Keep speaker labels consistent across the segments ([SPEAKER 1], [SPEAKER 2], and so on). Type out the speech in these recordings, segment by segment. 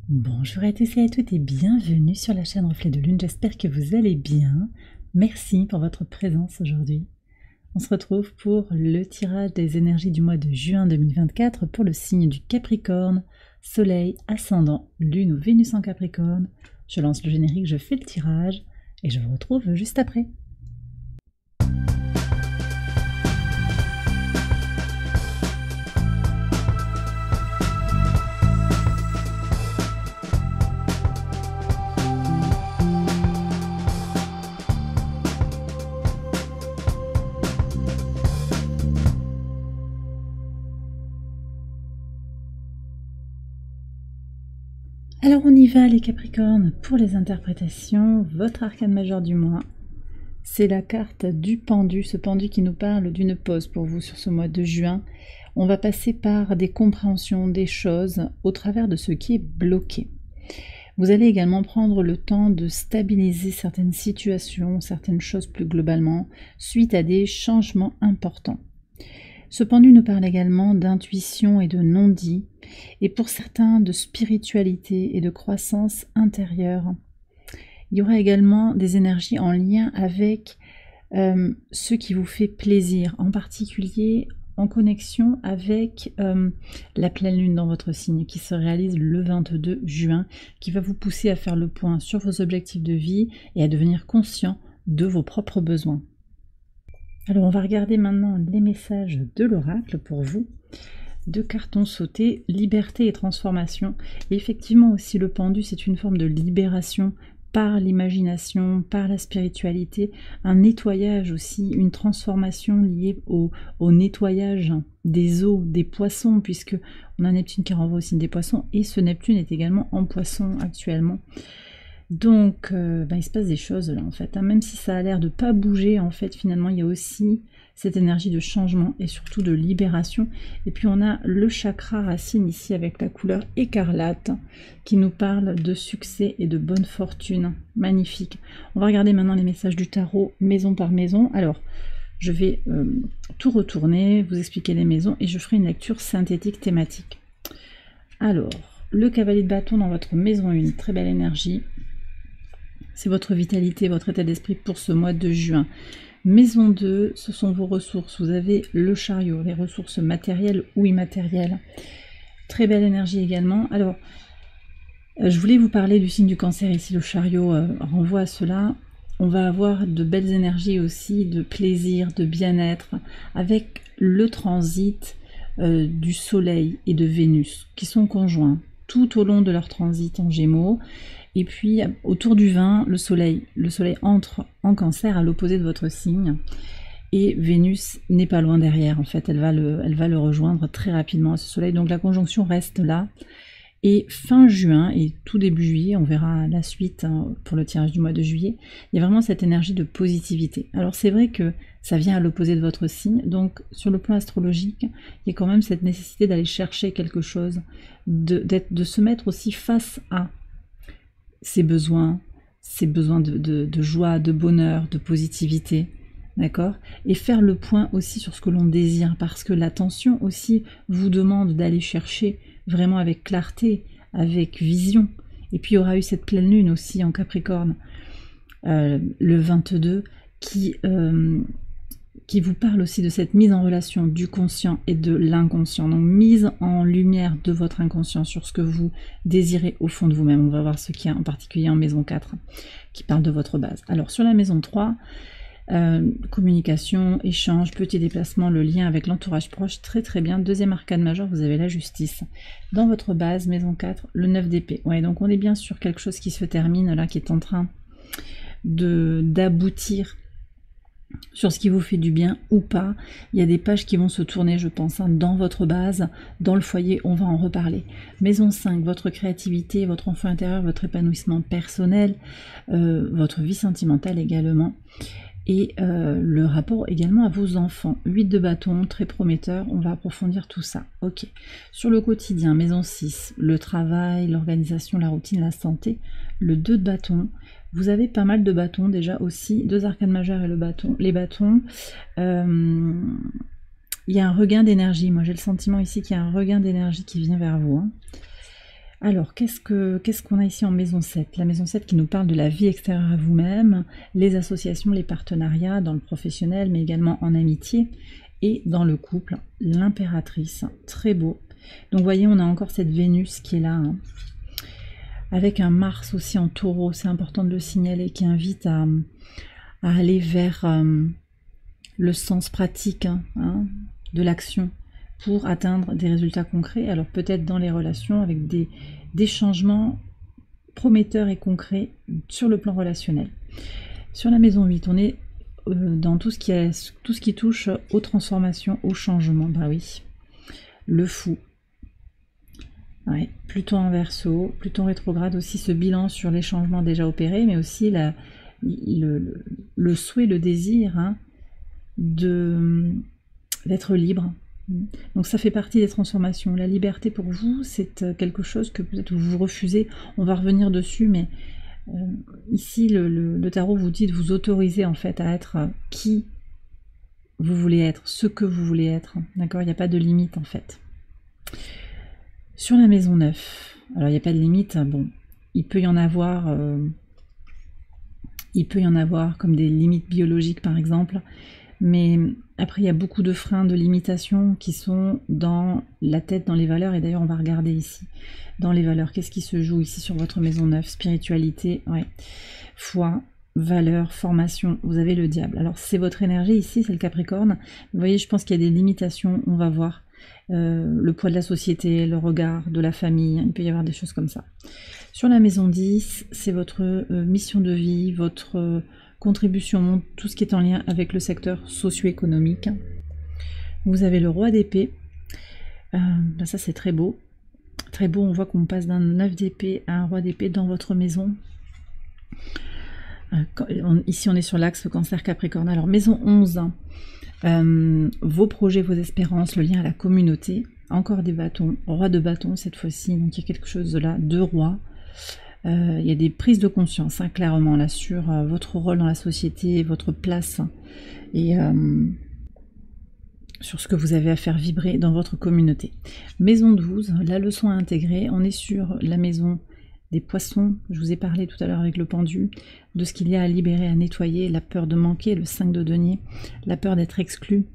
[SPEAKER 1] Bonjour à tous et à toutes et bienvenue sur la chaîne Reflet de Lune, j'espère que vous allez bien. Merci pour votre présence aujourd'hui. On se retrouve pour le tirage des énergies du mois de juin 2024 pour le signe du Capricorne, Soleil, Ascendant, Lune ou Vénus en Capricorne. Je lance le générique, je fais le tirage et je vous retrouve juste après. Alors on y va les Capricornes pour les interprétations. Votre arcane majeur du mois, c'est la carte du pendu, ce pendu qui nous parle d'une pause pour vous sur ce mois de juin. On va passer par des compréhensions des choses au travers de ce qui est bloqué. Vous allez également prendre le temps de stabiliser certaines situations, certaines choses plus globalement, suite à des changements importants. Ce pendu nous parle également d'intuition et de non-dit, et pour certains de spiritualité et de croissance intérieure. Il y aura également des énergies en lien avec ce qui vous fait plaisir, en particulier en connexion avec la pleine lune dans votre signe qui se réalise le 22 juin, qui va vous pousser à faire le point sur vos objectifs de vie et à devenir conscient de vos propres besoins. Alors on va regarder maintenant les messages de l'oracle pour vous. Deux cartons sautés, liberté et transformation. Et effectivement aussi le pendu, c'est une forme de libération par l'imagination, par la spiritualité, un nettoyage aussi, une transformation liée au nettoyage des eaux, des poissons, puisque on a Neptune qui renvoie au signe des poissons, et ce Neptune est également en poisson actuellement. Donc, il se passe des choses là en fait, même si ça a l'air de pas bouger, en fait, finalement, il y a aussi cette énergie de changement et surtout de libération. Et puis on a le chakra racine ici avec la couleur écarlate qui nous parle de succès et de bonne fortune. Magnifique. On va regarder maintenant les messages du tarot maison par maison. Alors, je vais tout retourner, vous expliquer les maisons et je ferai une lecture synthétique thématique. Alors, le cavalier de bâton dans votre maison 1, très belle énergie. C'est votre vitalité, votre état d'esprit pour ce mois de juin. Maison 2, ce sont vos ressources. Vous avez le chariot, les ressources matérielles ou immatérielles. Très belle énergie également. Alors, je voulais vous parler du signe du cancer ici. Le chariot renvoie à cela. On va avoir de belles énergies aussi, de plaisir, de bien-être, avec le transit du soleil et de Vénus, qui sont conjoints tout au long de leur transit en Gémeaux. Et puis, autour du 20, le soleil entre en cancer à l'opposé de votre signe. Et Vénus n'est pas loin derrière, en fait. Elle va le rejoindre très rapidement à ce soleil. Donc la conjonction reste là. Et fin juin et tout début juillet, on verra la suite pour le tirage du mois de juillet, il y a vraiment cette énergie de positivité. Alors c'est vrai que ça vient à l'opposé de votre signe, donc sur le plan astrologique, il y a quand même cette nécessité d'aller chercher quelque chose, de se mettre aussi face à ses besoins de joie, de bonheur, de positivité, d'accord? Et faire le point aussi sur ce que l'on désire, parce que l'attention aussi vous demande d'aller chercher vraiment avec clarté, avec vision. Et puis il y aura eu cette pleine lune aussi en Capricorne, le 22, qui vous parle aussi de cette mise en relation du conscient et de l'inconscient. Donc mise en lumière de votre inconscient sur ce que vous désirez au fond de vous-même. On va voir ce qu'il y a en particulier en maison 4, qui parle de votre base. Alors sur la maison 3, communication, échange, petit déplacement, le lien avec l'entourage proche, très très bien. Deuxième arcane majeur, vous avez la justice. Dans votre base, maison 4, le 9 d'épée. Ouais, donc on est bien sur quelque chose qui se termine là, qui est en train d'aboutir sur ce qui vous fait du bien ou pas. Il y a des pages qui vont se tourner, je pense, dans votre base, dans le foyer, on va en reparler. Maison 5, votre créativité, votre enfant intérieur, votre épanouissement personnel, votre vie sentimentale également. Et le rapport également à vos enfants. 8 de bâton, très prometteur, on va approfondir tout ça. Ok. Sur le quotidien, maison 6, le travail, l'organisation, la routine, la santé. Le 2 de bâton, vous avez pas mal de bâtons déjà aussi, 2 arcanes majeures et les bâtons. Il y a un regain d'énergie, moi j'ai le sentiment ici qu'il y a un regain d'énergie qui vient vers vous. Alors, qu'est-ce qu'on a ici en maison 7? La maison 7 qui nous parle de la vie extérieure à vous-même, les associations, les partenariats dans le professionnel, mais également en amitié et dans le couple. L'impératrice, très beau. Donc, vous voyez, on a encore cette Vénus qui est là, hein, avec un Mars aussi en taureau, c'est important de le signaler, qui invite à aller vers le sens pratique hein, de l'action pour atteindre des résultats concrets. Alors peut-être dans les relations avec des changements prometteurs et concrets sur le plan relationnel. Sur la maison 8, on est dans tout ce qui touche aux transformations, aux changements. Bah oui, le fou. Ouais, Pluton en Verseau, Pluton rétrograde aussi, ce bilan sur les changements déjà opérés, mais aussi le souhait, le désir hein, d'être libre. Donc ça fait partie des transformations. La liberté pour vous, c'est quelque chose que peut-être vous refusez. On va revenir dessus, mais ici le tarot vous dit de vous autoriser en fait à être qui vous voulez être, ce que vous voulez être. D'accord, il n'y a pas de limite en fait. Sur la maison 9, alors il n'y a pas de limite. Bon, il peut y en avoir comme des limites biologiques par exemple. Mais après, il y a beaucoup de freins, de limitations qui sont dans la tête, dans les valeurs. Et d'ailleurs, on va regarder ici, dans les valeurs, qu'est-ce qui se joue ici sur votre maison 9? Spiritualité, ouais. Foi, valeurs, formation, vous avez le diable. Alors, c'est votre énergie ici, c'est le Capricorne. Vous voyez, je pense qu'il y a des limitations, on va voir. Le poids de la société, le regard de la famille, il peut y avoir des choses comme ça. Sur la maison 10, c'est votre mission de vie, votre contribution, tout ce qui est en lien avec le secteur socio-économique. Vous avez le roi d'épée. Ça c'est très beau. Très beau, on voit qu'on passe d'un 9 d'épée à un roi d'épée dans votre maison. Ici on est sur l'axe cancer capricorne. Alors maison 11, vos projets, vos espérances, le lien à la communauté. Encore des bâtons, roi de bâtons cette fois-ci. Donc il y a quelque chose de là, deux rois. Il y a des prises de conscience, hein, clairement, là, sur votre rôle dans la société, votre place, et sur ce que vous avez à faire vibrer dans votre communauté. Maison 12, la leçon à intégrer, on est sur la maison des poissons, je vous ai parlé tout à l'heure avec le pendu, de ce qu'il y a à libérer, à nettoyer, la peur de manquer, le 5 de denier, la peur d'être exclu.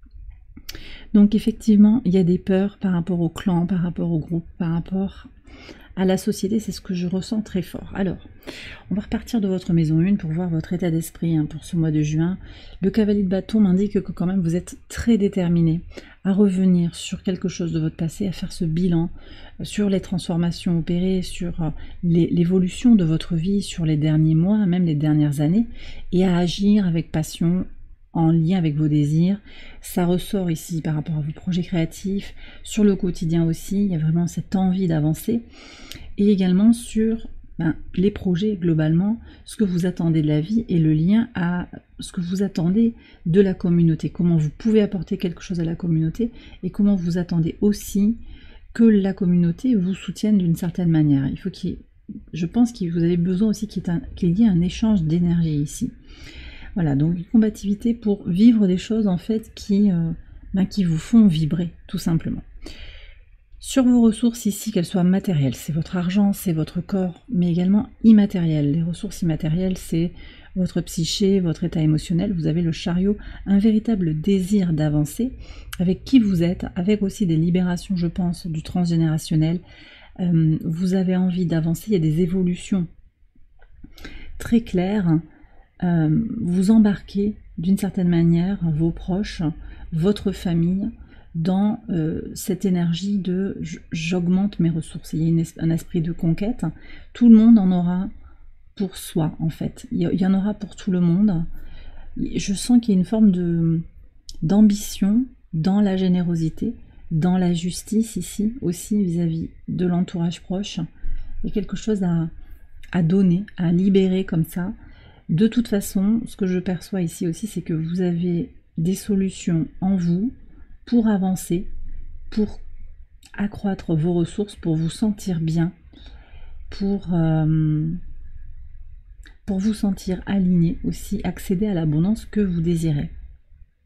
[SPEAKER 1] Donc effectivement, il y a des peurs par rapport au clan, par rapport au groupe, par rapport à la société, c'est ce que je ressens très fort. Alors, on va repartir de votre maison 1 pour voir votre état d'esprit hein, pour ce mois de juin. Le cavalier de bâton m'indique que quand même vous êtes très déterminé à revenir sur quelque chose de votre passé, à faire ce bilan sur les transformations opérées, sur l'évolution de votre vie, sur les derniers mois, même les dernières années, et à agir avec passion, en lien avec vos désirs. Ça ressort ici par rapport à vos projets créatifs, sur le quotidien aussi, il y a vraiment cette envie d'avancer, et également sur les projets globalement, ce que vous attendez de la vie et le lien à ce que vous attendez de la communauté, comment vous pouvez apporter quelque chose à la communauté et comment vous attendez aussi que la communauté vous soutienne d'une certaine manière. Il faut je pense que vous avez besoin aussi qu'il y ait un échange d'énergie ici. Voilà, donc une combativité pour vivre des choses en fait qui vous font vibrer, tout simplement. Sur vos ressources ici, qu'elles soient matérielles, c'est votre argent, c'est votre corps, mais également immatérielles. Les ressources immatérielles, c'est votre psyché, votre état émotionnel. Vous avez le chariot, un véritable désir d'avancer avec qui vous êtes, avec aussi des libérations, je pense, du transgénérationnel. Vous avez envie d'avancer, il y a des évolutions très claires. Vous embarquez d'une certaine manière vos proches, votre famille, dans cette énergie de j'augmente mes ressources. Il y a un esprit de conquête. Tout le monde en aura pour soi, en fait. Il y en aura pour tout le monde. Je sens qu'il y a une forme d'ambition dans la générosité, dans la justice ici, aussi vis-à-vis de l'entourage proche. Il y a quelque chose à donner, à libérer comme ça. De toute façon, ce que je perçois ici aussi, c'est que vous avez des solutions en vous pour avancer, pour accroître vos ressources, pour vous sentir bien, pour vous sentir aligné aussi, accéder à l'abondance que vous désirez.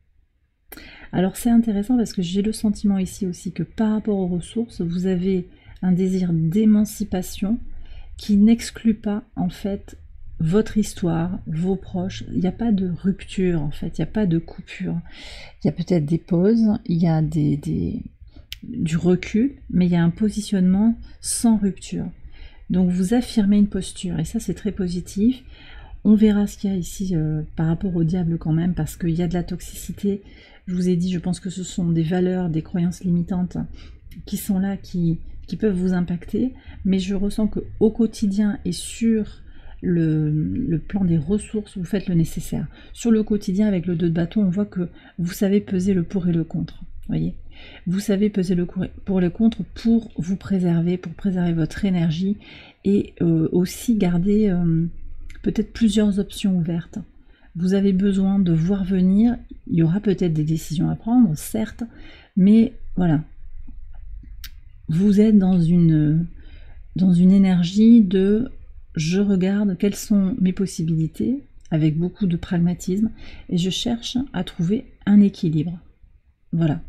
[SPEAKER 1] Alors c'est intéressant parce que j'ai le sentiment ici aussi que par rapport aux ressources, vous avez un désir d'émancipation qui n'exclut pas en fait votre histoire, vos proches. Il n'y a pas de rupture en fait, il n'y a pas de coupure. Il y a peut-être des pauses, il y a du recul, mais il y a un positionnement sans rupture. Donc vous affirmez une posture et ça c'est très positif. On verra ce qu'il y a ici par rapport au diable quand même, parce qu'il y a de la toxicité. Je vous ai dit, je pense que ce sont des valeurs, des croyances limitantes qui sont là, qui peuvent vous impacter. Mais je ressens qu'au quotidien et sur le plan des ressources, vous faites le nécessaire. Sur le quotidien, avec le 2 de bâton, on voit que vous savez peser le pour et le contre. Voyez, vous savez peser le pour et le contre pour vous préserver, pour préserver votre énergie et aussi garder peut-être plusieurs options ouvertes. Vous avez besoin de voir venir, il y aura peut-être des décisions à prendre, certes, mais voilà. Vous êtes dans une énergie de je regarde quelles sont mes possibilités, avec beaucoup de pragmatisme, et je cherche à trouver un équilibre. Voilà.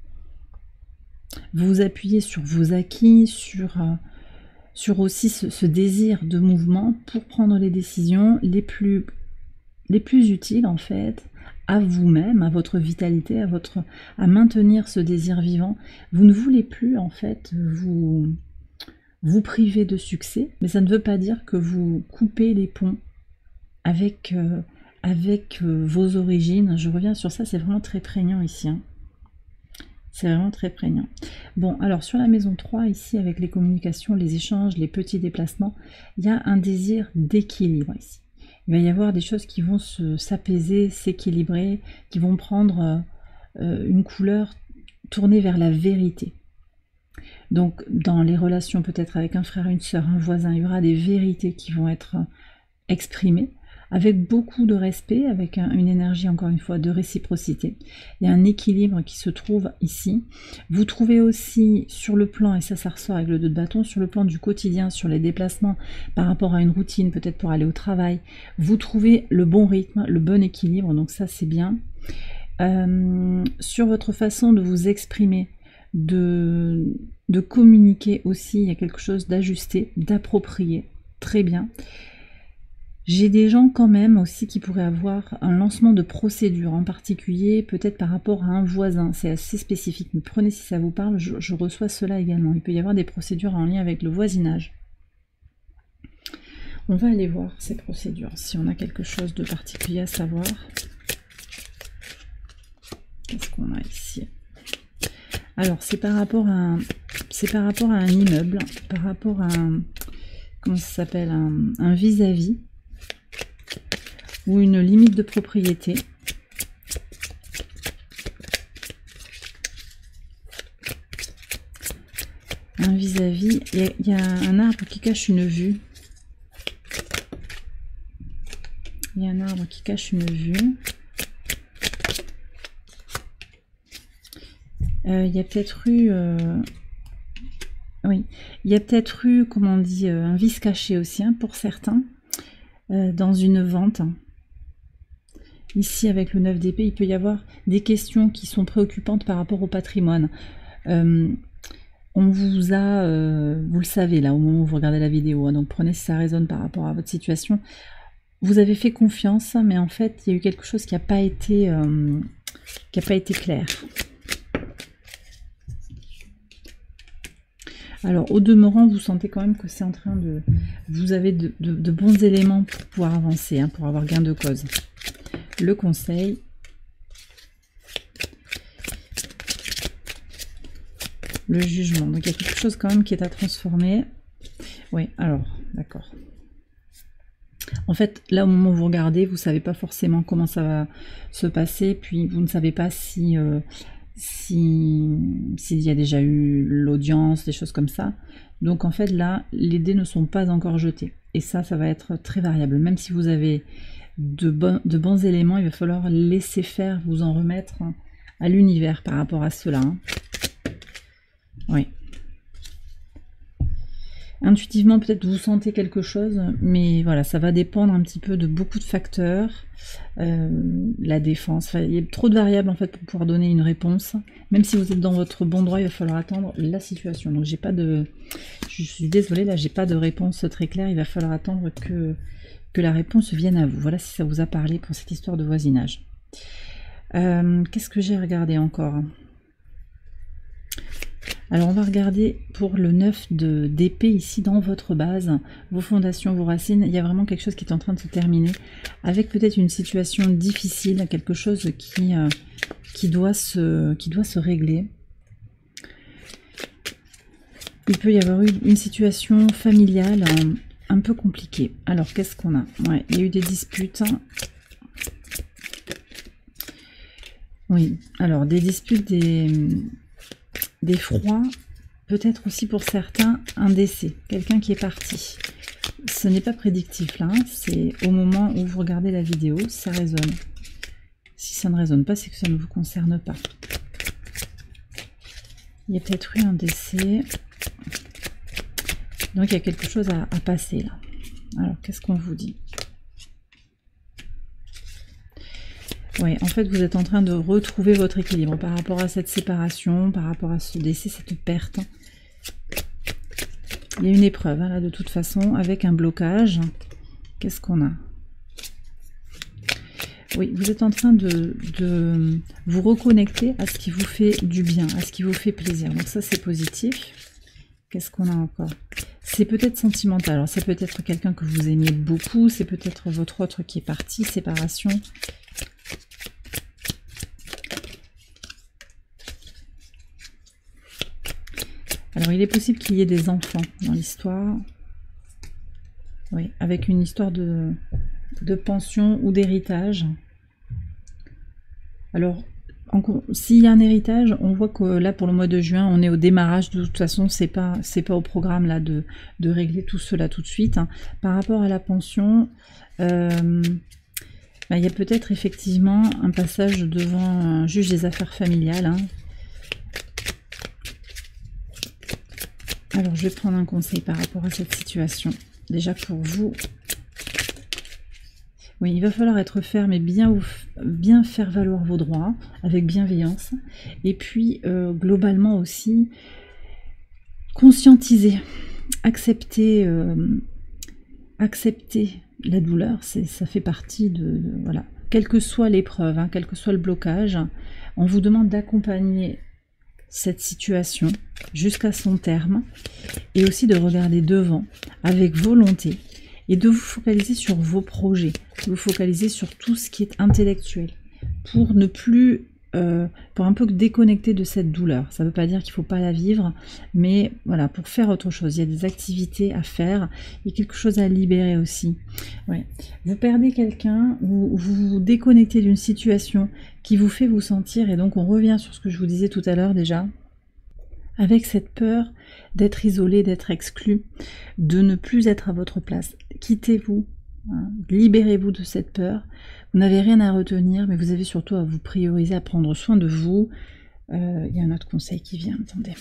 [SPEAKER 1] Vous vous appuyez sur vos acquis, sur aussi ce désir de mouvement pour prendre les décisions les plus utiles en fait à vous-même, à votre vitalité, à maintenir ce désir vivant. Vous ne voulez plus en fait vous priver de succès, mais ça ne veut pas dire que vous coupez les ponts avec vos origines. Je reviens sur ça, c'est vraiment très prégnant ici. Hein. C'est vraiment très prégnant. Bon, alors sur la maison 3, ici, avec les communications, les échanges, les petits déplacements, il y a un désir d'équilibre ici. Il va y avoir des choses qui vont s'apaiser, s'équilibrer, qui vont prendre une couleur tournée vers la vérité. Donc, dans les relations peut-être avec un frère, une sœur, un voisin, il y aura des vérités qui vont être exprimées, avec beaucoup de respect, avec une énergie encore une fois de réciprocité. Il y a un équilibre qui se trouve ici. Vous trouvez aussi sur le plan, et ça ressort avec le 2 de bâton, sur le plan du quotidien, sur les déplacements par rapport à une routine, peut-être pour aller au travail, vous trouvez le bon rythme, le bon équilibre, donc ça c'est bien. Sur votre façon de vous exprimer, de communiquer aussi, il y a quelque chose d'ajusté, d'approprié, très bien. J'ai des gens quand même aussi qui pourraient avoir un lancement de procédure, en particulier peut-être par rapport à un voisin, c'est assez spécifique, mais prenez si ça vous parle, je reçois cela également. Il peut y avoir des procédures en lien avec le voisinage. On va aller voir ces procédures, si on a quelque chose de particulier à savoir. Qu'est-ce qu'on a ici? Alors c'est par rapport à un immeuble, par rapport à un, comment ça s'appelle, un vis-à-vis, ou une limite de propriété. Un vis-à-vis, il y a un arbre qui cache une vue. Il y a un arbre qui cache une vue. Il y a peut-être eu... oui, il y a peut-être eu, comment on dit, un vice caché aussi, hein, pour certains, dans une vente. Ici, avec le 9 d'épée, il peut y avoir des questions qui sont préoccupantes par rapport au patrimoine. On vous a, vous le savez là, au moment où vous regardez la vidéo, hein, donc prenez si ça résonne par rapport à votre situation. Vous avez fait confiance, mais en fait, il y a eu quelque chose qui n'a pas été clair. Alors, au demeurant, vous sentez quand même que c'est en train de... Vous avez de bons éléments pour pouvoir avancer, hein, pour avoir gain de cause. Le conseil. Le jugement. Donc, il y a quelque chose quand même qui est à transformer. Oui, alors, d'accord. En fait, là, au moment où vous regardez, vous ne savez pas forcément comment ça va se passer, puis vous ne savez pas si... s'il y a déjà eu l'audience, des choses comme ça. Donc en fait là, les dés ne sont pas encore jetés. Et ça va être très variable. Même si vous avez de bons éléments, il va falloir laisser faire, vous en remettre à l'univers par rapport à cela. Hein. Oui. Intuitivement, peut-être vous sentez quelque chose, mais voilà, ça va dépendre un petit peu de beaucoup de facteurs. La défense, enfin, il y a trop de variables en fait pour pouvoir donner une réponse. Même si vous êtes dans votre bon droit, il va falloir attendre la situation. Donc j'ai pas de, je suis désolée, là j'ai pas de réponse très claire. Il va falloir attendre que la réponse vienne à vous. Voilà si ça vous a parlé pour cette histoire de voisinage. Qu'est-ce que j'ai regardé encore? Alors on va regarder pour le 9 d'épée ici dans votre base, vos fondations, vos racines. Il y a vraiment quelque chose qui est en train de se terminer avec peut-être une situation difficile, quelque chose qui doit se régler. Il peut y avoir eu une situation familiale un peu compliquée. Alors qu'est-ce qu'on a? Ouais, il y a eu des disputes. Oui, alors des disputes, des froids, peut-être aussi pour certains un décès, quelqu'un qui est parti. Ce n'est pas prédictif là, hein, c'est au moment où vous regardez la vidéo, ça résonne. Si ça ne résonne pas, c'est que ça ne vous concerne pas. Il y a peut-être eu un décès, donc il y a quelque chose à passer là. Alors qu'est-ce qu'on vous dit? Oui, en fait, vous êtes en train de retrouver votre équilibre par rapport à cette séparation, par rapport à ce décès, cette perte. Il y a une épreuve, hein, là, de toute façon, avec un blocage. Qu'est-ce qu'on a? Oui, vous êtes en train de vous reconnecter à ce qui vous fait du bien, à ce qui vous fait plaisir. Donc ça, c'est positif. Qu'est-ce qu'on a encore? C'est peut-être sentimental. Alors, c'est peut-être quelqu'un que vous aimiez beaucoup. C'est peut-être votre autre qui est parti, séparation. Alors, il est possible qu'il y ait des enfants dans l'histoire. Oui, avec une histoire de pension ou d'héritage. Alors, s'il y a un héritage, on voit que là, pour le mois de juin, on est au démarrage. De toute façon, c'est pas au programme là de régler tout cela tout de suite. Hein. Par rapport à la pension, il y a peut-être effectivement un passage devant un juge des affaires familiales. Hein. Alors, je vais prendre un conseil par rapport à cette situation. Déjà pour vous, oui, il va falloir être ferme et bien faire valoir vos droits avec bienveillance. Et puis, globalement aussi, conscientiser, accepter la douleur. Ça fait partie voilà. Quelle que soit l'épreuve, hein, quel que soit le blocage, on vous demande d'accompagner cette situation jusqu'à son terme et aussi de regarder devant avec volonté et de vous focaliser sur vos projets, de vous focaliser sur tout ce qui est intellectuel pour ne plus, pour un peu déconnecter de cette douleur. Ça ne veut pas dire qu'il ne faut pas la vivre, mais voilà, pour faire autre chose. Il y a des activités à faire, il y a quelque chose à libérer aussi. Ouais. Vous perdez quelqu'un ou vous vous déconnectez d'une situation qui vous fait vous sentir, et donc on revient sur ce que je vous disais tout à l'heure déjà, avec cette peur d'être isolé, d'être exclu, de ne plus être à votre place. Quittez-vous, hein, libérez-vous de cette peur. Vous n'avez rien à retenir, mais vous avez surtout à vous prioriser, à prendre soin de vous. Il y a un autre conseil qui vient, attendez.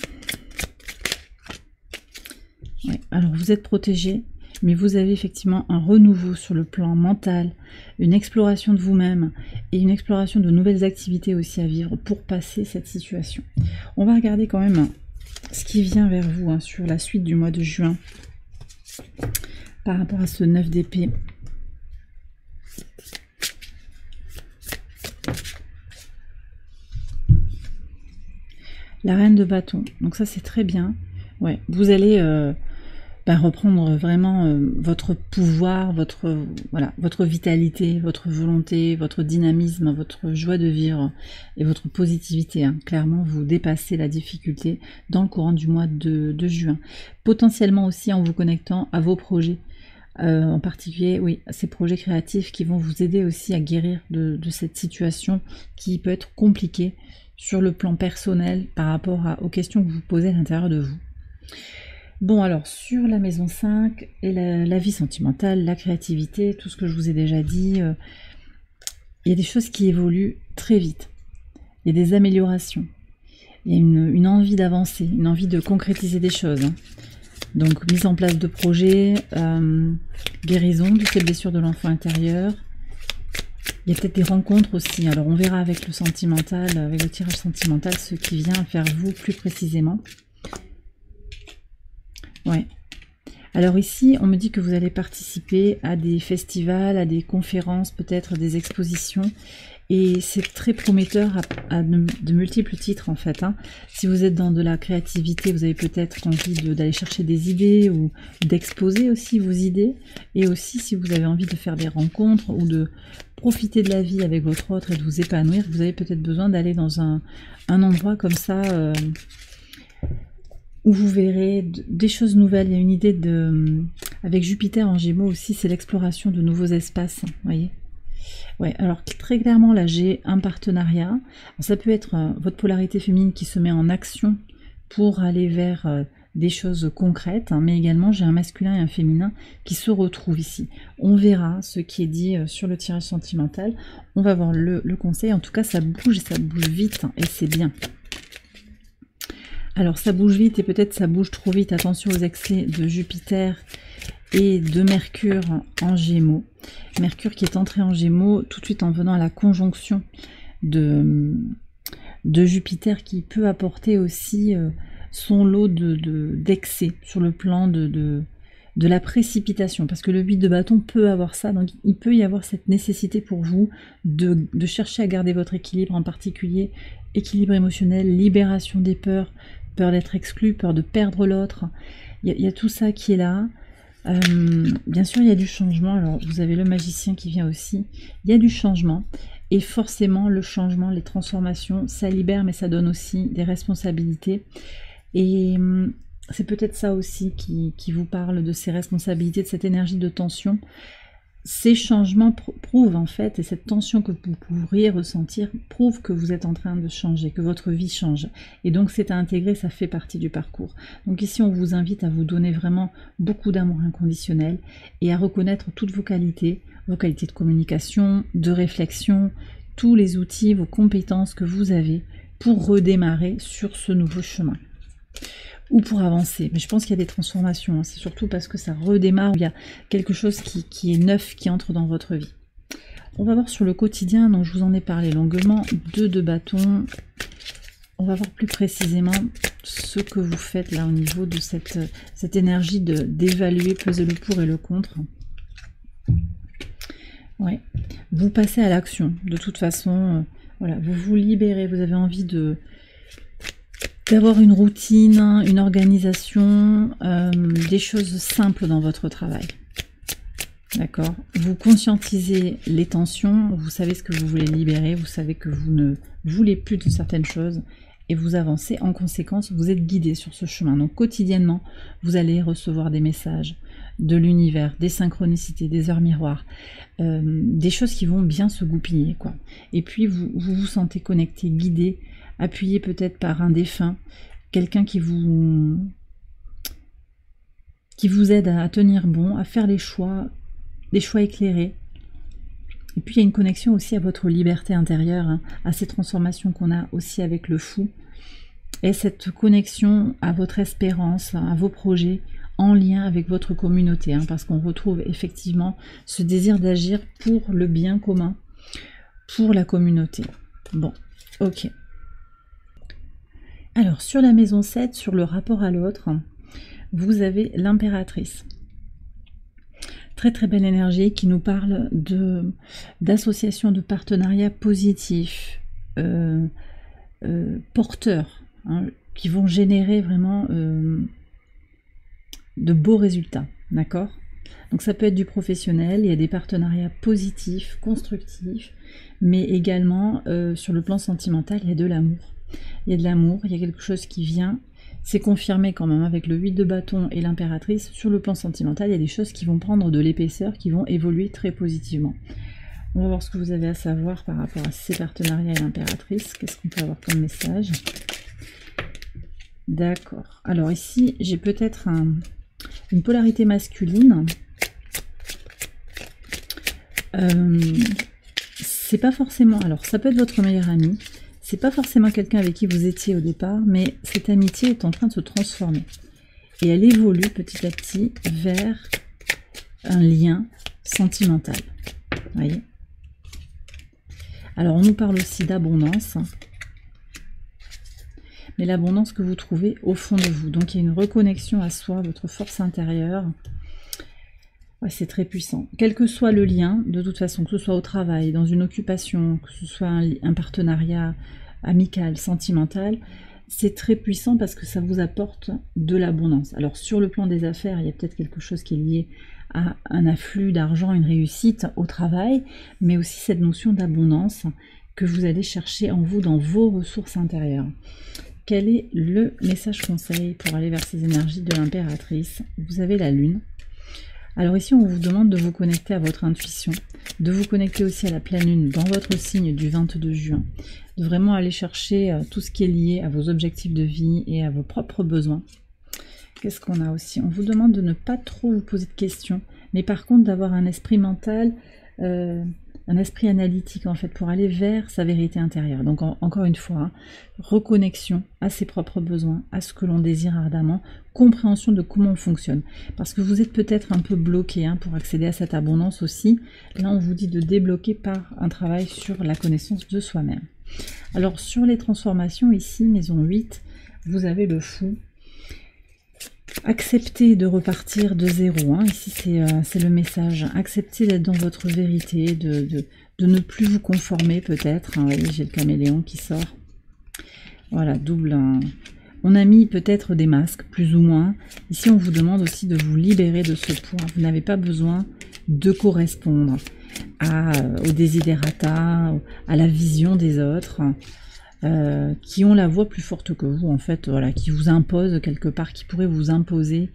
[SPEAKER 1] Ouais, alors vous êtes protégé, mais vous avez effectivement un renouveau sur le plan mental, une exploration de vous-même et une exploration de nouvelles activités aussi à vivre pour passer cette situation. On va regarder quand même ce qui vient vers vous, hein, sur la suite du mois de juin par rapport à ce 9 d'épée. La reine de bâton, donc ça c'est très bien. Ouais, vous allez reprendre vraiment votre pouvoir, votre vitalité, votre volonté, votre dynamisme, votre joie de vivre et votre positivité. Hein. Clairement, vous dépassez la difficulté dans le courant du mois de juin. Potentiellement aussi en vous connectant à vos projets. En particulier, oui, ces projets créatifs qui vont vous aider aussi à guérir de cette situation qui peut être compliquée sur le plan personnel par rapport aux questions que vous posez à l'intérieur de vous. Bon, alors, sur la maison 5 et la vie sentimentale, la créativité, tout ce que je vous ai déjà dit, il y a des choses qui évoluent très vite. Il y a des améliorations. Il y a une envie d'avancer, une envie de concrétiser des choses. Hein. Donc mise en place de projets, guérison de ces blessures de l'enfant intérieur. Il y a peut-être des rencontres aussi, alors on verra avec le sentimental, avec le tirage sentimental, ce qui vient vers vous plus précisément. Ouais. Alors ici, on me dit que vous allez participer à des festivals, à des conférences, peut-être des expositions. Et c'est très prometteur à de multiples titres en fait. Hein. Si vous êtes dans de la créativité, vous avez peut-être envie d'aller chercher des idées ou d'exposer aussi vos idées. Et aussi si vous avez envie de faire des rencontres ou de profiter de la vie avec votre autre et de vous épanouir, vous avez peut-être besoin d'aller dans un endroit comme ça où vous verrez des choses nouvelles. Il y a une idée avec Jupiter en Gémeaux aussi, c'est l'exploration de nouveaux espaces, vous voyez. Ouais, alors très clairement là j'ai un partenariat. Alors, ça peut être votre polarité féminine qui se met en action pour aller vers des choses concrètes, hein, mais également j'ai un masculin et un féminin qui se retrouvent ici. On verra ce qui est dit sur le tirage sentimental. On va voir le conseil. En tout cas ça bouge et ça bouge vite hein, et c'est bien. Alors ça bouge vite et peut-être ça bouge trop vite. Attention aux excès de Jupiter et de Mercure en Gémeaux. Mercure qui est entré en Gémeaux tout de suite en venant à la conjonction de Jupiter qui peut apporter aussi son lot d'excès sur le plan de la précipitation. Parce que le 8 de bâton peut avoir ça, donc il peut y avoir cette nécessité pour vous de chercher à garder votre équilibre, en particulier équilibre émotionnel, libération des peurs, peur d'être exclu, peur de perdre l'autre. Il y a tout ça qui est là. Bien sûr, il y a du changement. Alors, vous avez le magicien qui vient aussi. Il y a du changement. Et forcément, le changement, les transformations, ça libère, mais ça donne aussi des responsabilités. Et c'est peut-être ça aussi qui vous parle de ces responsabilités, de cette énergie de tension. Ces changements prouvent en fait, et cette tension que vous pourriez ressentir, prouve que vous êtes en train de changer, que votre vie change. Et donc c'est à intégrer, ça fait partie du parcours. Donc ici on vous invite à vous donner vraiment beaucoup d'amour inconditionnel et à reconnaître toutes vos qualités de communication, de réflexion, tous les outils, vos compétences que vous avez pour redémarrer sur ce nouveau chemin. Ou pour avancer, mais je pense qu'il y a des transformations, hein. C'est surtout parce que ça redémarre, il y a quelque chose qui est neuf, qui entre dans votre vie. On va voir sur le quotidien, donc je vous en ai parlé longuement, 2 de bâton. On va voir plus précisément ce que vous faites là au niveau de cette énergie d'évaluer, peser le pour et le contre. Ouais. Vous passez à l'action, de toute façon, voilà, vous vous libérez, vous avez envie d'avoir une routine, une organisation, des choses simples dans votre travail. D'accord? Vous conscientisez les tensions, vous savez ce que vous voulez libérer, vous savez que vous ne voulez plus de certaines choses et vous avancez en conséquence, vous êtes guidé sur ce chemin. Donc quotidiennement, vous allez recevoir des messages de l'univers, des synchronicités, des heures miroirs, des choses qui vont bien se goupiller, quoi. Et puis vous sentez connecté, guidé, appuyé peut-être par un défunt, quelqu'un qui vous aide à tenir bon, à faire des choix éclairés. Et puis il y a une connexion aussi à votre liberté intérieure, hein, à ces transformations qu'on a aussi avec le fou, et cette connexion à votre espérance, à vos projets, en lien avec votre communauté, hein, parce qu'on retrouve effectivement ce désir d'agir pour le bien commun, pour la communauté. Bon, ok. Alors, sur la maison 7, sur le rapport à l'autre, vous avez l'impératrice. Très très belle énergie qui nous parle d'associations, de partenariats positifs, porteurs, hein, qui vont générer vraiment de beaux résultats, d'accord? Donc ça peut être du professionnel, il y a des partenariats positifs, constructifs, mais également sur le plan sentimental, il y a de l'amour. Il y a de l'amour, il y a quelque chose qui vient, c'est confirmé quand même avec le 8 de bâton et l'impératrice. Sur le plan sentimental, il y a des choses qui vont prendre de l'épaisseur, qui vont évoluer très positivement. On va voir ce que vous avez à savoir par rapport à ces partenariats et l'impératrice. Qu'est-ce qu'on peut avoir comme message? D'accord. Alors ici, j'ai peut-être une polarité masculine. C'est pas forcément... Alors, ça peut être votre meilleur ami. C'est pas forcément quelqu'un avec qui vous étiez au départ, mais cette amitié est en train de se transformer. et elle évolue petit à petit vers un lien sentimental. Voyez. Alors on nous parle aussi d'abondance, mais l'abondance que vous trouvez au fond de vous. Donc il y a une reconnexion à soi, votre force intérieure. Ouais, c'est très puissant. Quel que soit le lien, de toute façon, que ce soit au travail, dans une occupation, que ce soit un partenariat amical, sentimental, c'est très puissant parce que ça vous apporte de l'abondance. Alors sur le plan des affaires, il y a peut-être quelque chose qui est lié à un afflux d'argent, une réussite au travail, mais aussi cette notion d'abondance que vous allez chercher en vous dans vos ressources intérieures. Quel est le message conseil pour aller vers ces énergies de l'impératrice? Vous avez la lune. Alors ici, on vous demande de vous connecter à votre intuition, de vous connecter aussi à la pleine lune dans votre signe du 22 juin, de vraiment aller chercher tout ce qui est lié à vos objectifs de vie et à vos propres besoins. Qu'est-ce qu'on a aussi? On vous demande de ne pas trop vous poser de questions, mais par contre d'avoir un esprit mental, un esprit analytique en fait, pour aller vers sa vérité intérieure. Donc encore une fois, hein, reconnexion à ses propres besoins, à ce que l'on désire ardemment, compréhension de comment on fonctionne. Parce que vous êtes peut-être un peu bloqué hein, pour accéder à cette abondance aussi. Là, on vous dit de débloquer par un travail sur la connaissance de soi-même. Alors sur les transformations ici, maison 8, vous avez le fou. Acceptez de repartir de zéro, hein. Ici c'est le message, acceptez d'être dans votre vérité, de ne plus vous conformer peut-être, hein. Vous voyez, j'ai le caméléon qui sort, voilà, double, hein. On a mis peut-être des masques, plus ou moins, ici on vous demande aussi de vous libérer de ce poids, vous n'avez pas besoin de correspondre au desiderata, à la vision des autres, qui ont la voix plus forte que vous, en fait, voilà, qui vous imposent quelque part, qui pourraient vous imposer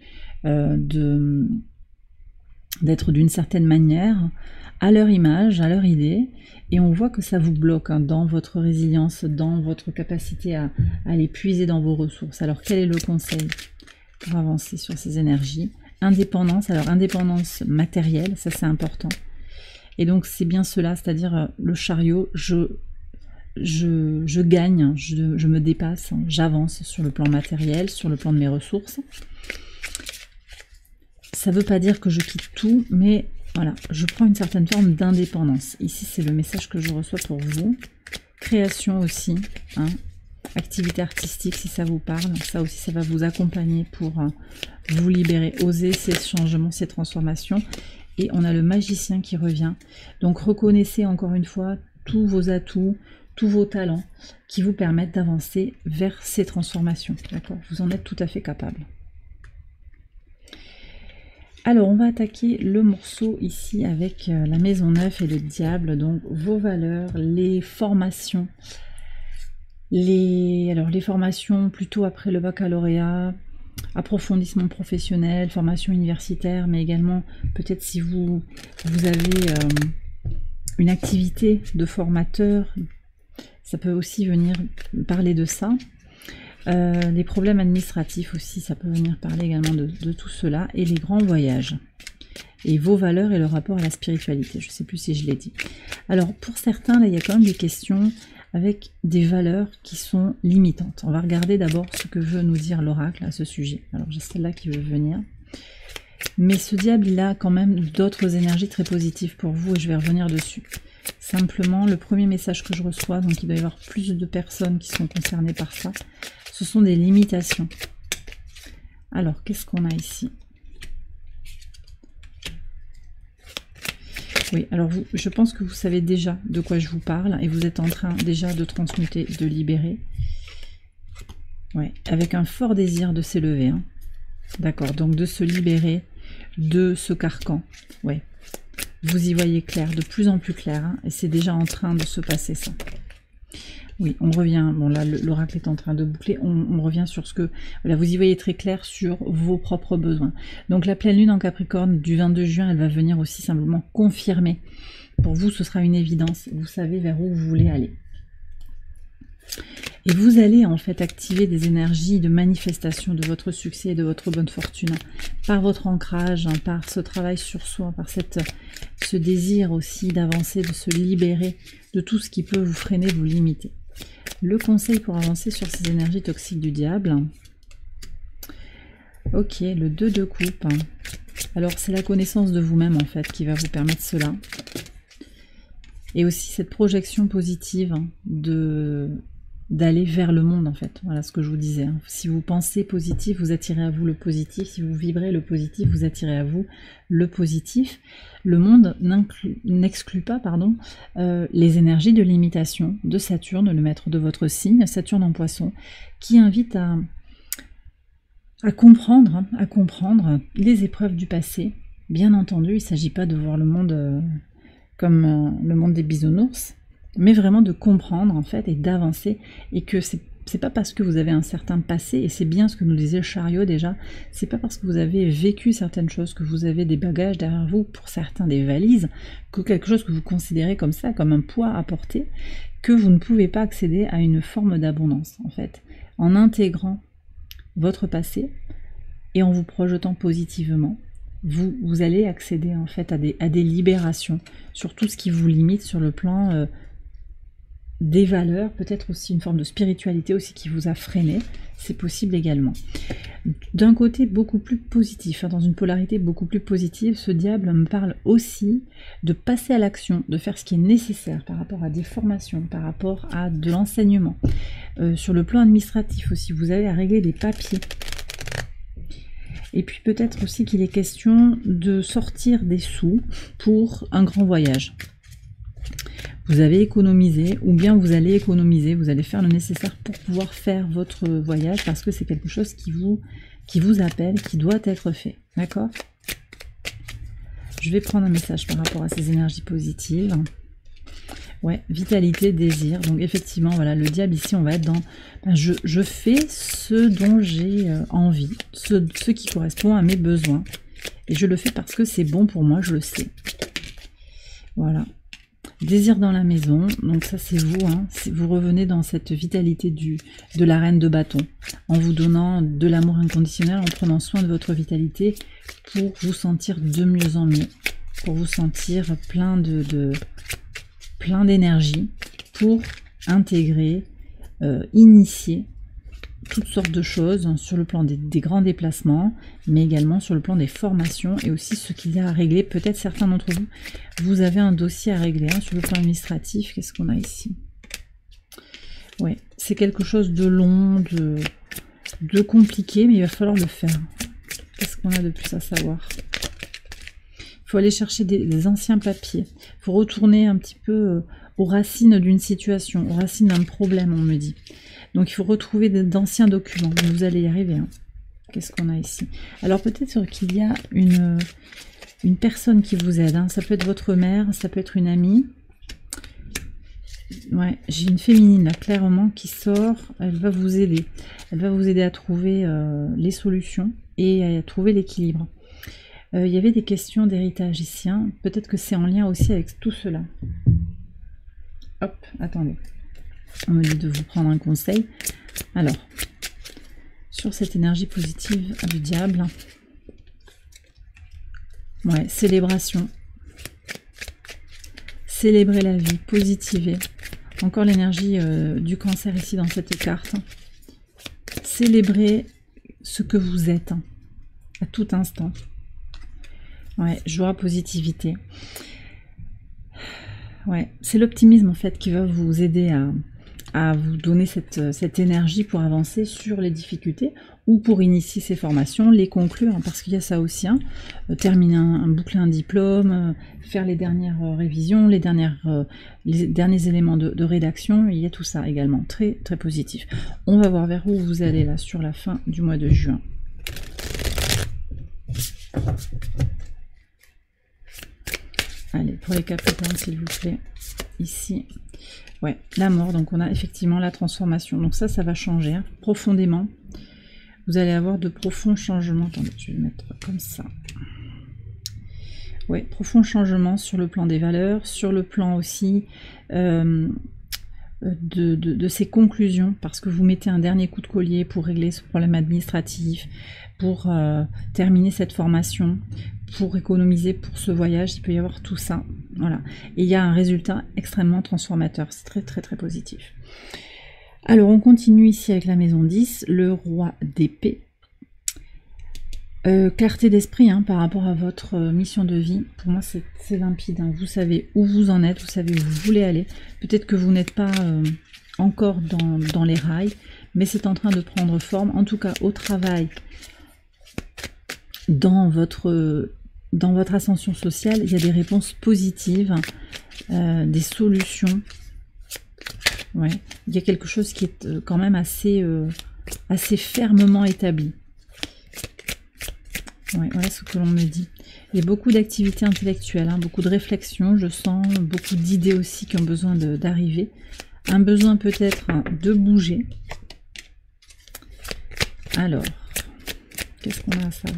[SPEAKER 1] d'être d'une certaine manière, à leur image, à leur idée, et on voit que ça vous bloque hein, dans votre résilience, dans votre capacité à aller puiser dans vos ressources. Alors quel est le conseil pour avancer sur ces énergies? Indépendance, alors indépendance matérielle, ça c'est important, et donc c'est bien cela, c'est-à-dire le chariot, je gagne, je me dépasse, j'avance sur le plan matériel, sur le plan de mes ressources. Ça ne veut pas dire que je quitte tout, mais voilà, je prends une certaine forme d'indépendance. Ici, c'est le message que je reçois pour vous. Création aussi, hein, activité artistique si ça vous parle. Ça aussi, ça va vous accompagner pour vous libérer, oser ces changements, ces transformations. Et on a le magicien qui revient. Donc reconnaissez encore une fois tous vos atouts, tous vos talents qui vous permettent d'avancer vers ces transformations. D'accord, vous en êtes tout à fait capable. Alors, on va attaquer le morceau ici avec la maison 9 et le diable. Donc, vos valeurs, les formations. Les formations plutôt après le baccalauréat, approfondissement professionnel, formation universitaire, mais également peut-être si vous avez une activité de formateur, ça peut aussi venir parler de ça. Les problèmes administratifs aussi, ça peut venir parler également de tout cela. Et les grands voyages. Et vos valeurs et le rapport à la spiritualité. Je ne sais plus si je l'ai dit. Alors, pour certains, là, il y a quand même des questions avec des valeurs qui sont limitantes. On va regarder d'abord ce que veut nous dire l'oracle à ce sujet. Alors, j'ai celle-là qui veut venir. Mais ce diable, il a quand même d'autres énergies très positives pour vous et je vais revenir dessus. Simplement, le premier message que je reçois, donc il doit y avoir plus de personnes qui sont concernées par ça, ce sont des limitations. Alors, qu'est-ce qu'on a ici? Oui, alors je pense que vous savez déjà de quoi je vous parle et vous êtes en train déjà de transmuter, de libérer. Ouais, avec un fort désir de s'élever. Hein. D'accord, donc de se libérer de ce carcan. Ouais. Vous y voyez clair, de plus en plus clair, hein, et c'est déjà en train de se passer ça. Oui, on revient, bon là l'oracle est en train de boucler, on revient sur ce que, voilà, vous y voyez très clair sur vos propres besoins. Donc la pleine lune en Capricorne du 22 juin, elle va venir aussi simplement confirmer. Pour vous, ce sera une évidence, vous savez vers où vous voulez aller. Et vous allez en fait activer des énergies de manifestation de votre succès et de votre bonne fortune par votre ancrage, hein, par ce travail sur soi, par ce désir aussi d'avancer, de se libérer de tout ce qui peut vous freiner, vous limiter. Le conseil pour avancer sur ces énergies toxiques du diable, Ok, le 2 de coupe. Alors c'est la connaissance de vous-même en fait qui va vous permettre cela. Et aussi cette projection positive d'aller vers le monde en fait. Voilà ce que je vous disais. Si vous pensez positif, vous attirez à vous le positif. Si vous vibrez le positif, vous attirez à vous le positif. Le monde n'exclut pas les énergies de l'imitation de Saturne, le maître de votre signe, Saturne en Poisson, qui invite à comprendre les épreuves du passé. Bien entendu, il ne s'agit pas de voir le monde comme le monde des bisounours, mais vraiment de comprendre en fait et d'avancer, et que c'est pas parce que vous avez un certain passé, et c'est bien ce que nous disait Chariot déjà, c'est pas parce que vous avez vécu certaines choses, que vous avez des bagages derrière vous, pour certains des valises, que quelque chose que vous considérez comme ça, comme un poids à porter, que vous ne pouvez pas accéder à une forme d'abondance en fait. En intégrant votre passé et en vous projetant positivement, vous allez accéder en fait à des libérations sur tout ce qui vous limite sur le plan des valeurs, peut-être aussi une forme de spiritualité aussi qui vous a freiné, c'est possible également. D'un côté beaucoup plus positif, dans une polarité beaucoup plus positive, ce diable me parle aussi de passer à l'action, de faire ce qui est nécessaire par rapport à des formations, par rapport à de l'enseignement. Sur le plan administratif aussi, vous avez à régler des papiers. Et puis peut-être aussi qu'il est question de sortir des sous pour un grand voyage. Vous avez économisé, ou bien vous allez économiser, vous allez faire le nécessaire pour pouvoir faire votre voyage, parce que c'est quelque chose qui vous appelle, qui doit être fait. D'accord? Je vais prendre un message par rapport à ces énergies positives. Ouais, vitalité, désir. Donc effectivement, voilà, le diable ici, on va être dans... je fais ce dont j'ai envie, ce qui correspond à mes besoins. Et je le fais parce que c'est bon pour moi, je le sais. Voilà. Désir dans la maison, donc ça c'est vous, hein. Vous revenez dans cette vitalité de la reine de bâton, en vous donnant de l'amour inconditionnel, en prenant soin de votre vitalité pour vous sentir de mieux en mieux, pour vous sentir plein d'énergie, pour intégrer, initier toutes sortes de choses sur le plan des grands déplacements, mais également sur le plan des formations et aussi ce qu'il y a à régler. Peut-être certains d'entre vous, vous avez un dossier à régler sur le plan administratif. Qu'est-ce qu'on a ici? Ouais, c'est quelque chose de long, de compliqué, mais il va falloir le faire. Qu'est-ce qu'on a de plus à savoir? Il faut aller chercher des anciens papiers. Il faut retourner un petit peu aux racines d'une situation, aux racines d'un problème, on me dit. Donc il faut retrouver d'anciens documents. Vous allez y arriver. Hein. Qu'est-ce qu'on a ici? Alors peut-être qu'il y a une personne qui vous aide. Hein. Ça peut être votre mère, ça peut être une amie. Ouais, j'ai une féminine là, clairement, qui sort. Elle va vous aider. Elle va vous aider à trouver les solutions et à trouver l'équilibre. Il y avait des questions d'héritage ici. Hein. Peut-être que c'est en lien aussi avec tout cela. Hop, attendez. On me dit de vous prendre un conseil. Alors, sur cette énergie positive du diable, ouais, célébration. Célébrer la vie, positiver. Encore l'énergie du cancer ici dans cette carte. Célébrer ce que vous êtes à tout instant. Ouais, joie, positivité. Ouais, c'est l'optimisme en fait qui va vous aider à vous donner cette énergie pour avancer sur les difficultés ou pour initier ces formations, les conclure, parce qu'il y a ça aussi, hein, terminer boucler un diplôme, faire les dernières révisions, les derniers éléments de rédaction, il y a tout ça également, très très positif. On va voir vers où vous allez là sur la fin du mois de juin. Allez, pour les Capricornes, s'il vous plaît, ici. Ouais, la mort, donc on a effectivement la transformation. Donc ça va changer hein, profondément. Vous allez avoir de profonds changements. Attendez, je vais le mettre comme ça. Ouais, profonds changements sur le plan des valeurs, sur le plan aussi de ces conclusions, parce que vous mettez un dernier coup de collier pour régler ce problème administratif, pour terminer cette formation, pour économiser pour ce voyage, il peut y avoir tout ça. Voilà. Et il y a un résultat extrêmement transformateur. C'est très très très positif. Alors on continue ici avec la maison 10, le roi d'épée. Clarté d'esprit par rapport à votre mission de vie. Pour moi, c'est limpide. Vous savez où vous en êtes, vous savez où vous voulez aller. Peut-être que vous n'êtes pas encore dans les rails, mais c'est en train de prendre forme. En tout cas, au travail, dans votre ascension sociale, il y a des réponses positives, des solutions. Ouais. Il y a quelque chose qui est quand même assez fermement établi. Ouais, voilà ce que l'on me dit. Il y a beaucoup d'activités intellectuelles, beaucoup de réflexions, je sens beaucoup d'idées aussi qui ont besoin d'arriver. Un besoin peut-être de bouger. Alors, qu'est-ce qu'on a à savoir ?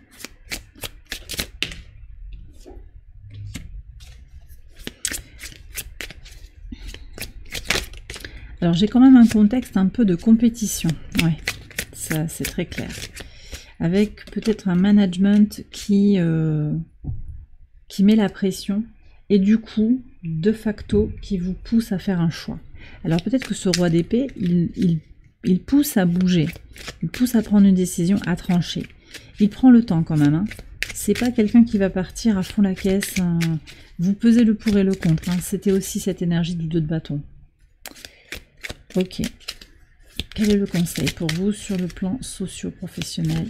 [SPEAKER 1] Alors, j'ai quand même un contexte un peu de compétition. Ouais, ça c'est très clair. Avec peut-être un management qui met la pression et du coup, de facto, qui vous pousse à faire un choix. Alors peut-être que ce roi d'épée, il pousse à bouger, il pousse à prendre une décision, à trancher. Il prend le temps quand même. C'est pas quelqu'un qui va partir à fond la caisse. Vous pesez le pour et le contre. C'était aussi cette énergie du 2 de bâton. Ok. Quel est le conseil pour vous sur le plan socio-professionnel?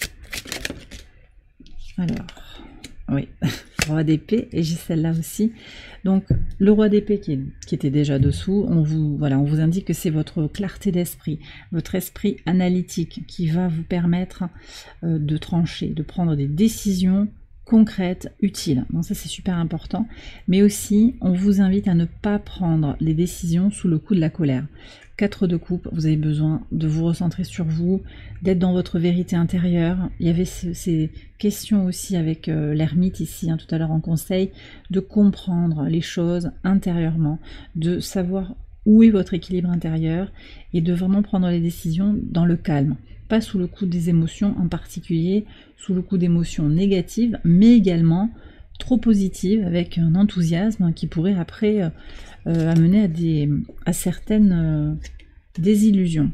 [SPEAKER 1] Alors, oui, roi d'épée, et j'ai celle-là aussi. Donc, le roi d'épée qui était déjà dessous, on vous indique que c'est votre clarté d'esprit, votre esprit analytique qui va vous permettre de trancher, de prendre des décisions concrètes, utiles. Donc ça, c'est super important. Mais aussi, on vous invite à ne pas prendre les décisions sous le coup de la colère. 4 de coupe, vous avez besoin de vous recentrer sur vous, d'être dans votre vérité intérieure. Il y avait ces questions aussi avec l'ermite ici, tout à l'heure en conseil, de comprendre les choses intérieurement, de savoir où est votre équilibre intérieur et de vraiment prendre les décisions dans le calme. Pas sous le coup des émotions, en particulier sous le coup d'émotions négatives, mais également trop positives, avec un enthousiasme qui pourrait après amener à certaines désillusions.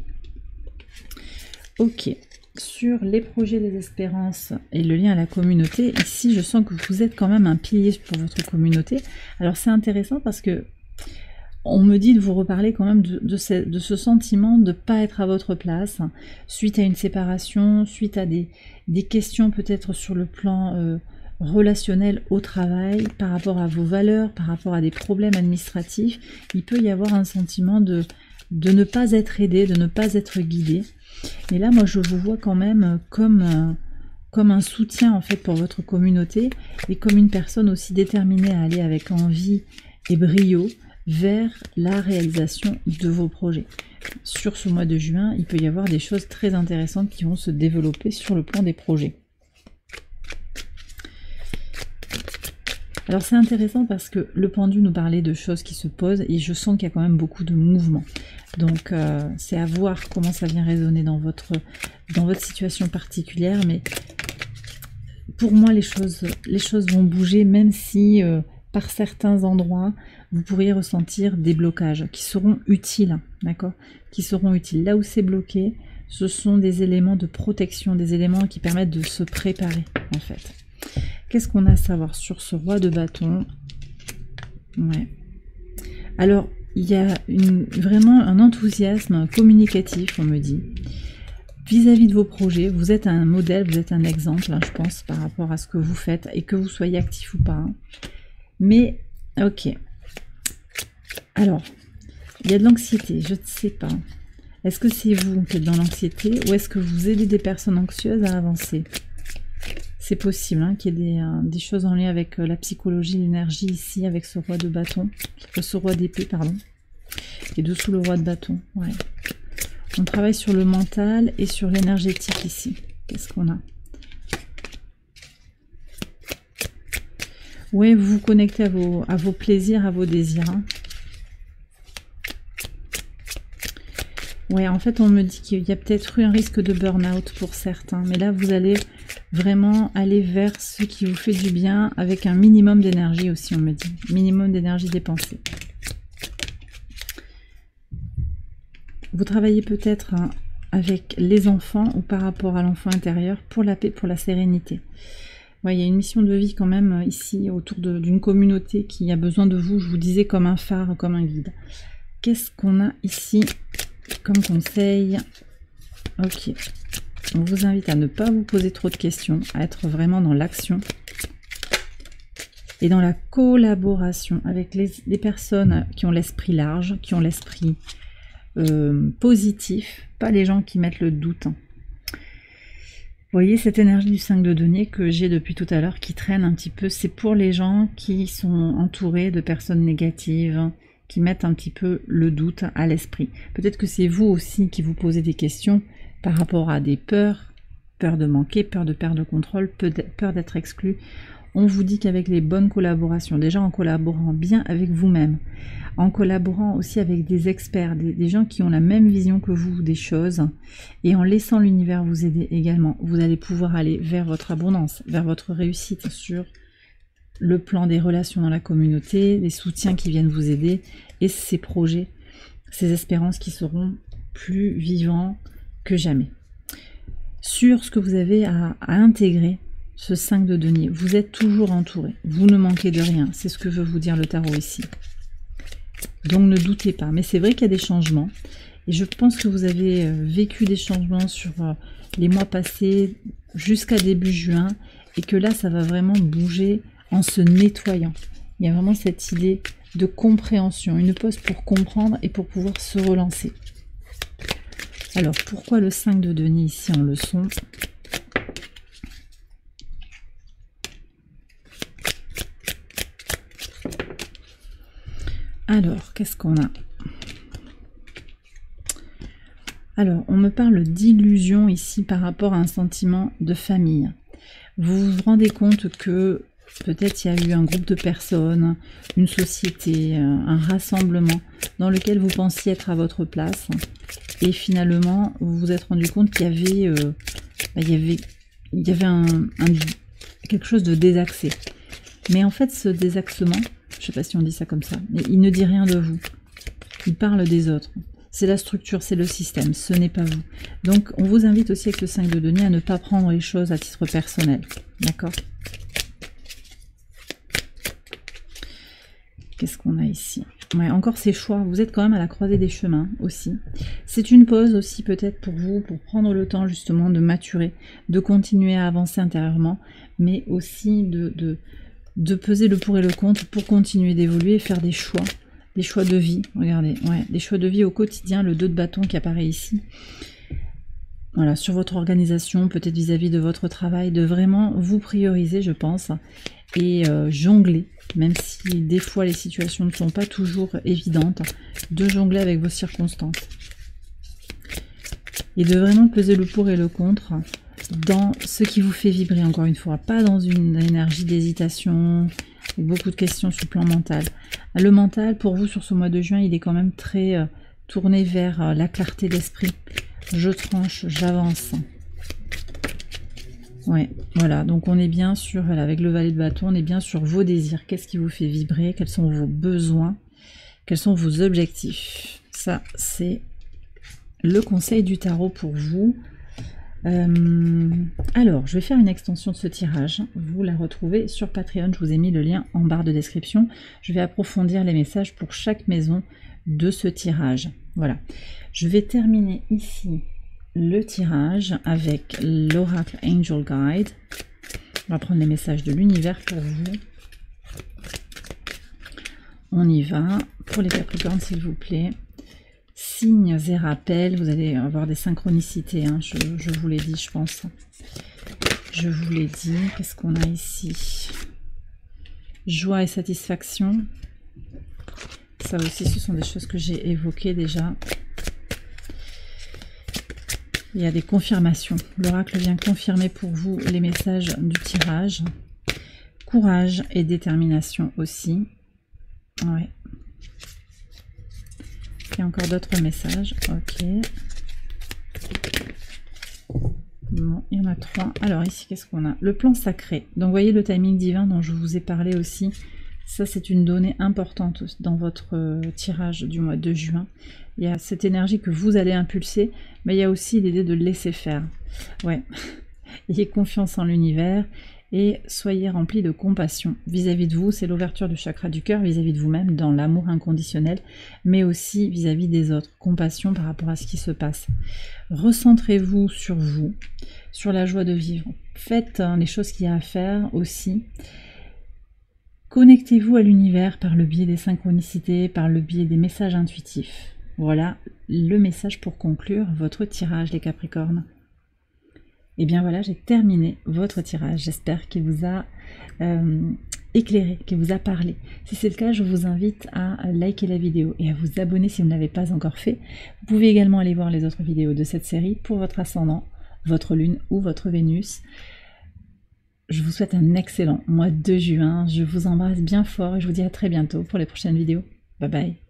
[SPEAKER 1] Ok, sur les projets, les espérances et le lien à la communauté, ici je sens que vous êtes quand même un pilier pour votre communauté. Alors c'est intéressant parce que on me dit de vous reparler quand même de ce sentiment de ne pas être à votre place, suite à une séparation, suite à des questions peut-être sur le plan relationnel au travail, par rapport à vos valeurs, par rapport à des problèmes administratifs. Il peut y avoir un sentiment de ne pas être aidé, de ne pas être guidé. Et là, moi, je vous vois quand même comme un soutien en fait pour votre communauté et comme une personne aussi déterminée à aller avec envie et brio vers la réalisation de vos projets. Sur ce mois de juin, il peut y avoir des choses très intéressantes qui vont se développer sur le plan des projets. Alors c'est intéressant parce que le pendu nous parlait de choses qui se posent et je sens qu'il y a quand même beaucoup de mouvements. Donc c'est à voir comment ça vient résonner dans votre situation particulière, mais pour moi les choses vont bouger, même si par certains endroits vous pourriez ressentir des blocages qui seront utiles, d'accord, qui seront utiles. Là où c'est bloqué, ce sont des éléments de protection, des éléments qui permettent de se préparer en fait. Qu'est-ce qu'on a à savoir sur ce roi de bâton? Ouais. Alors, il y a vraiment un enthousiasme communicatif, on me dit, vis-à-vis de vos projets. Vous êtes un modèle, vous êtes un exemple, je pense, par rapport à ce que vous faites, et que vous soyez actif ou pas. Mais, ok. Alors, il y a de l'anxiété, je ne sais pas. Est-ce que c'est vous qui êtes dans l'anxiété, ou est-ce que vous aidez des personnes anxieuses à avancer? C'est possible qu'il y ait des choses en lien avec la psychologie, l'énergie ici, avec ce roi de bâton, ce roi d'épée, pardon, et dessous le roi de bâton. Ouais. On travaille sur le mental et sur l'énergétique ici. Qu'est-ce qu'on a? Oui, vous vous connectez à vos plaisirs, à vos désirs. Ouais, en fait, on me dit qu'il y a peut-être eu un risque de burn-out pour certains. Mais là, vous allez vraiment aller vers ce qui vous fait du bien avec un minimum d'énergie aussi, on me dit. Minimum d'énergie dépensée. Vous travaillez peut-être avec les enfants ou par rapport à l'enfant intérieur pour la paix, pour la sérénité. Ouais, il y a une mission de vie quand même ici autour d'une communauté qui a besoin de vous, je vous disais, comme un phare, comme un guide. Qu'est-ce qu'on a ici comme conseil? Ok, on vous invite à ne pas vous poser trop de questions, à être vraiment dans l'action et dans la collaboration avec les personnes qui ont l'esprit large, qui ont l'esprit positif, pas les gens qui mettent le doute. Vous voyez cette énergie du 5 de denier que j'ai depuis tout à l'heure qui traîne un petit peu, c'est pour les gens qui sont entourés de personnes négatives, qui mettent un petit peu le doute à l'esprit. Peut-être que c'est vous aussi qui vous posez des questions par rapport à des peurs, peur de manquer, peur de perdre le contrôle, peur d'être exclu. On vous dit qu'avec les bonnes collaborations, déjà en collaborant bien avec vous-même, en collaborant aussi avec des experts, des gens qui ont la même vision que vous des choses, et en laissant l'univers vous aider également, vous allez pouvoir aller vers votre abondance, vers votre réussite sur le plan des relations dans la communauté, les soutiens qui viennent vous aider, et ces projets, ces espérances qui seront plus vivants que jamais. Sur ce que vous avez à intégrer, ce 5 de denier, vous êtes toujours entouré, vous ne manquez de rien, c'est ce que veut vous dire le tarot ici. Donc ne doutez pas, mais c'est vrai qu'il y a des changements, et je pense que vous avez vécu des changements sur les mois passés jusqu'à début juin, et que là ça va vraiment bouger en se nettoyant. Il y a vraiment cette idée de compréhension, une pause pour comprendre et pour pouvoir se relancer. Alors pourquoi le 5 de denier ici en leçon? Alors, qu'est-ce qu'on a? Alors, on me parle d'illusion ici par rapport à un sentiment de famille. Vous vous rendez compte que peut-être il y a eu un groupe de personnes, une société, un rassemblement dans lequel vous pensiez être à votre place. Et finalement, vous vous êtes rendu compte qu'il y avait, quelque chose de désaxé. Mais en fait, ce désaxement, je ne sais pas si on dit ça comme ça, mais il ne dit rien de vous. Il parle des autres. C'est la structure, c'est le système, ce n'est pas vous. Donc, on vous invite aussi avec le 5 de denier à ne pas prendre les choses à titre personnel. D'accord? Qu'est-ce qu'on a ici? Ouais, encore ces choix. Vous êtes quand même à la croisée des chemins aussi. C'est une pause aussi peut-être pour vous, pour prendre le temps justement de maturer, de continuer à avancer intérieurement, mais aussi de peser le pour et le contre pour continuer d'évoluer et faire des choix de vie. Regardez, ouais, des choix de vie au quotidien, le 2 de bâton qui apparaît ici. Voilà, sur votre organisation, peut-être vis-à-vis de votre travail, de vraiment vous prioriser, je pense, et jongler, même si des fois les situations ne sont pas toujours évidentes, de jongler avec vos circonstances. Et de vraiment peser le pour et le contre dans ce qui vous fait vibrer, encore une fois, pas dans une énergie d'hésitation, avec beaucoup de questions sur le plan mental. Le mental, pour vous, sur ce mois de juin, il est quand même très tourné vers la clarté d'esprit. Je tranche, j'avance. Ouais, voilà, donc on est bien sur, voilà, avec le valet de bâton, on est bien sur vos désirs. Qu'est-ce qui vous fait vibrer? Quels sont vos besoins? Quels sont vos objectifs? Ça, c'est le conseil du tarot pour vous. Alors, je vais faire une extension de ce tirage. Vous la retrouvez sur Patreon. Je vous ai mis le lien en barre de description. Je vais approfondir les messages pour chaque maison de ce tirage. Voilà. Je vais terminer ici le tirage avec l'Oracle Angel Guide. On va prendre les messages de l'univers pour vous. On y va. Pour les Capricornes, s'il vous plaît. Signes et rappels, vous allez avoir des synchronicités, hein, je vous l'ai dit, je pense. Je vous l'ai dit. Qu'est-ce qu'on a ici? Joie et satisfaction. Ça aussi, ce sont des choses que j'ai évoquées déjà. Il y a des confirmations. L'oracle vient confirmer pour vous les messages du tirage. Courage et détermination aussi. Ouais. Il y a encore d'autres messages. Ok. Bon, il y en a 3. Alors ici, qu'est-ce qu'on a? Le plan sacré. Donc, vous voyez le timing divin dont je vous ai parlé aussi. Ça, c'est une donnée importante dans votre tirage du mois de juin. Il y a cette énergie que vous allez impulser, mais il y a aussi l'idée de laisser faire. Ouais, ayez confiance en l'univers et soyez remplis de compassion vis-à-vis de vous. C'est l'ouverture du chakra du cœur vis-à-vis de vous-même dans l'amour inconditionnel, mais aussi vis-à-vis des autres. Compassion par rapport à ce qui se passe. Recentrez-vous sur vous, sur la joie de vivre. Faites les choses qu'il y a à faire aussi. Connectez-vous à l'univers par le biais des synchronicités, par le biais des messages intuitifs. Voilà le message pour conclure votre tirage, les Capricornes. Et bien voilà, j'ai terminé votre tirage. J'espère qu'il vous a éclairé, qu'il vous a parlé. Si c'est le cas, je vous invite à liker la vidéo et à vous abonner si vous ne l'avez pas encore fait. Vous pouvez également aller voir les autres vidéos de cette série pour votre ascendant, votre lune ou votre Vénus. Je vous souhaite un excellent mois de juin. Je vous embrasse bien fort et je vous dis à très bientôt pour les prochaines vidéos. Bye bye.